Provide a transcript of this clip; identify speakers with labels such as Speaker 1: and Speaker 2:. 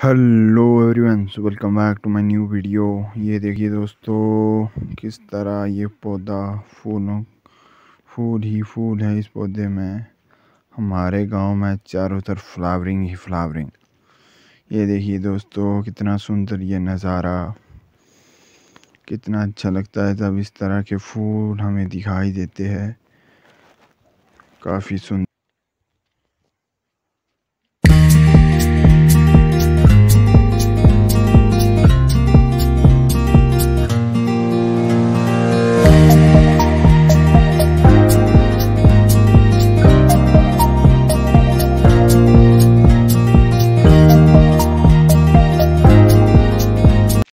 Speaker 1: Hello everyone, so welcome back to my new video. ये देखिए दोस्तों, किस तरह ये पौधा फूल ही फूल है। इस पौधे में हमारे गांव में चारों तरफ फ्लावरिंग ही फ्लावरिंग। ये देखिए दोस्तों, कितना सुंदर ये नज़ारा, कितना अच्छा लगता है जब इस तरह के फूल हमें दिखाई देते हैं। काफ़ी सुंदर।